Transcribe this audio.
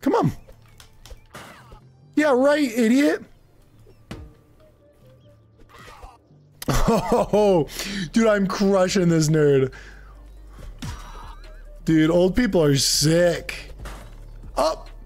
Come on. Yeah, right, idiot. Oh, dude, I'm crushing this nerd. Dude, old people are sick. Up.